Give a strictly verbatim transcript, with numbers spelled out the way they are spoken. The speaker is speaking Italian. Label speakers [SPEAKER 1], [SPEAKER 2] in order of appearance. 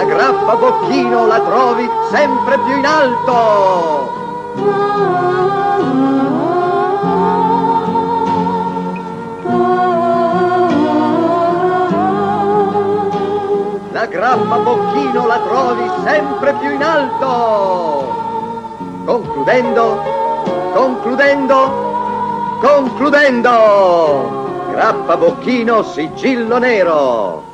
[SPEAKER 1] La grappa Bocchino la trovi sempre più in alto. La grappa Bocchino la trovi sempre più in alto. Concludendo, concludendo, concludendo. Grappa Bocchino, sigillo nero.